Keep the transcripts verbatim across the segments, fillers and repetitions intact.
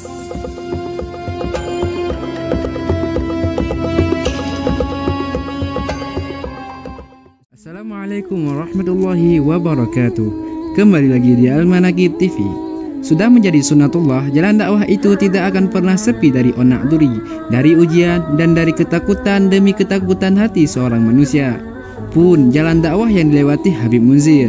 Assalamualaikum warahmatullahi wabarakatuh. Kembali lagi di Al-Manaqib T V. Sudah menjadi sunatullah, jalan dakwah itu tidak akan pernah sepi dari onak duri, dari ujian dan dari ketakutan demi ketakutan hati seorang manusia. Pun jalan dakwah yang dilewati Habib Munzir.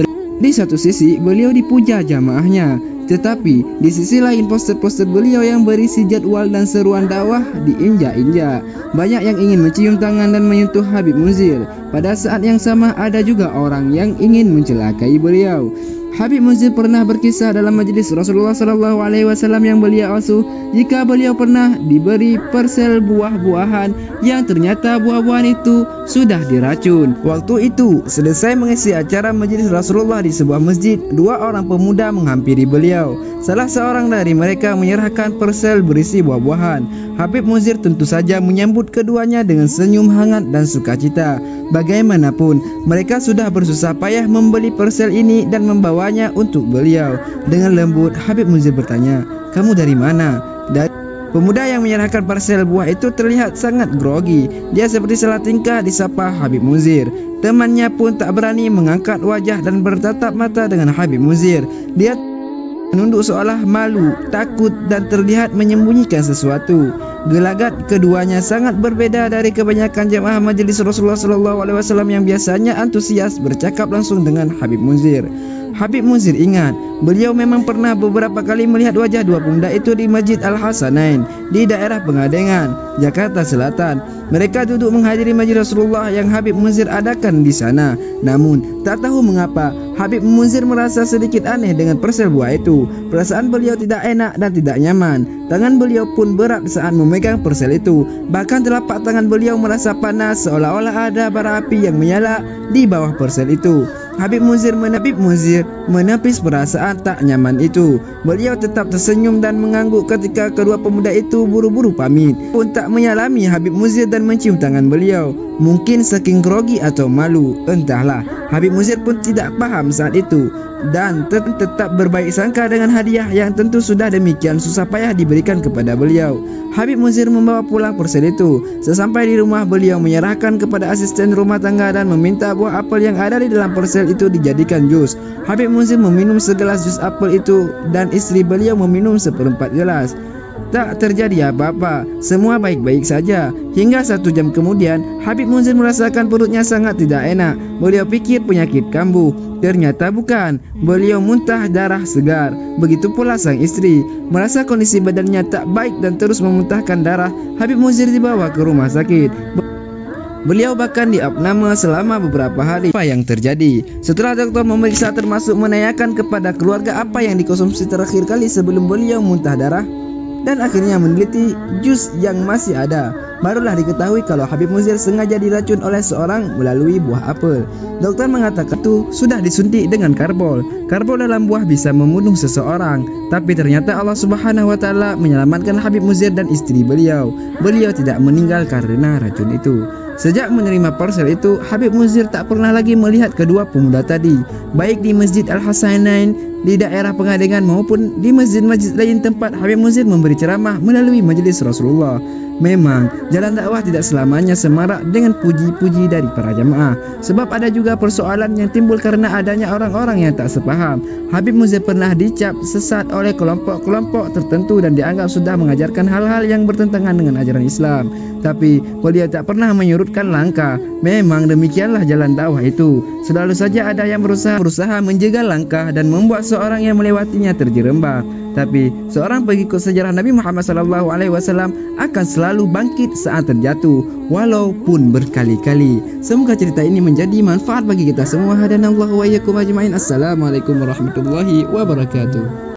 Di satu sisi beliau dipuja jamaahnya, tetapi di sisi lain poster-poster beliau yang berisi jadwal dan seruan dakwah diinjak-injak. Banyak yang ingin mencium tangan dan menyentuh Habib Munzir. Pada saat yang sama ada juga orang yang ingin mencelakai beliau. Habib Munzir pernah berkisah dalam majelis Rasulullah Sallallahu Alaihi Wasallam yang beliau asuh, jika beliau pernah diberi persel buah-buahan yang ternyata buah-buahan itu sudah diracun. Waktu itu selesai mengisi acara majelis Rasulullah di sebuah masjid, dua orang pemuda menghampiri beliau. Salah seorang dari mereka menyerahkan persel berisi buah-buahan. Habib Munzir tentu saja menyambut keduanya dengan senyum hangat dan sukacita. Bagaimanapun mereka sudah bersusah payah membeli persel ini dan membawanya untuk beliau. Dengan lembut Habib Munzir bertanya, "Kamu dari mana?" Dari pemuda yang menyerahkan persel buah itu terlihat sangat grogi. Dia seperti salah tingkah disapa Habib Munzir. Temannya pun tak berani mengangkat wajah dan bertatap mata dengan Habib Munzir. Dia menunduk seolah malu, takut dan terlihat menyembunyikan sesuatu. Gelagat keduanya sangat berbeda dari kebanyakan jemaah majelis Rasulullah Sallallahu Alaihi Wasallam yang biasanya antusias bercakap langsung dengan Habib Munzir. Habib Munzir ingat, beliau memang pernah beberapa kali melihat wajah dua pemuda itu di Masjid Al-Hasanain di daerah Pengadengan, Jakarta Selatan. Mereka duduk menghadiri majelis Rasulullah yang Habib Munzir adakan di sana. Namun tak tahu mengapa Habib Munzir merasa sedikit aneh dengan persel buah itu. Perasaan beliau tidak enak dan tidak nyaman. Tangan beliau pun berat saat memegang persel itu. Bahkan telapak tangan beliau merasa panas seolah-olah ada bara api yang menyala di bawah persel itu. Habib Munzir menepis Munzir menepis perasaan tak nyaman itu. Beliau tetap tersenyum dan mengangguk ketika kedua pemuda itu buru-buru pamit. Pun tak menyalami Habib Munzir dan mencium tangan beliau. Mungkin saking grogi atau malu, entahlah. Habib Munzir pun tidak paham saat itu dan tet tetap berbaik sangka dengan hadiah yang tentu sudah demikian susah payah diberikan kepada beliau. Habib Munzir membawa pulang persel itu. Sesampai di rumah beliau menyerahkan kepada asisten rumah tangga dan meminta buah apel yang ada di dalam persel itu dijadikan jus. Habib Munzir meminum segelas jus apel itu dan istri beliau meminum seperempat gelas. Tak terjadi apa-apa, semua baik-baik saja. Hingga satu jam kemudian Habib Munzir merasakan perutnya sangat tidak enak. Beliau pikir penyakit kambuh, ternyata bukan. Beliau muntah darah segar. Begitu pula sang istri, merasa kondisi badannya tak baik dan terus memuntahkan darah. Habib Munzir dibawa ke rumah sakit. Beliau bahkan diopname selama beberapa hari. Apa yang terjadi? Setelah dokter memeriksa termasuk menanyakan kepada keluarga apa yang dikonsumsi terakhir kali sebelum beliau muntah darah dan akhirnya meneliti jus yang masih ada, barulah diketahui kalau Habib Munzir sengaja diracun oleh seorang melalui buah apel. Dokter mengatakan itu sudah disuntik dengan karbol. Karbol dalam buah bisa membunuh seseorang, tapi ternyata Allah Subhanahu wa taala menyelamatkan Habib Munzir dan istri beliau. Beliau tidak meninggal karena racun itu. Sejak menerima persel itu, Habib Munzir tak pernah lagi melihat kedua pemuda tadi, baik di Masjid Al-Hasanain di daerah Pengadengan maupun di masjid-masjid lain tempat Habib Munzir memberi ceramah melalui majelis Rasulullah. Memang jalan dakwah tidak selamanya semarak dengan puji-puji dari para jamaah, sebab ada juga persoalan yang timbul karena adanya orang-orang yang tak sepaham. Habib Munzir pernah dicap sesat oleh kelompok-kelompok tertentu dan dianggap sudah mengajarkan hal-hal yang bertentangan dengan ajaran Islam. Tapi beliau tak pernah menyurutkan langkah. Memang demikianlah jalan dakwah itu. Selalu saja ada yang berusaha berusaha menjegal langkah dan membuat seorang yang melewatinya terjerembab. Tapi seorang pengikut sejarah Nabi Muhammad Sallallahu Alaihi Wasallam akan selalu bangkit saat terjatuh, walaupun berkali-kali. Semoga cerita ini menjadi manfaat bagi kita semua. Hadanallahu wa iyyakum ajmain. Assalamualaikum warahmatullahi wabarakatuh.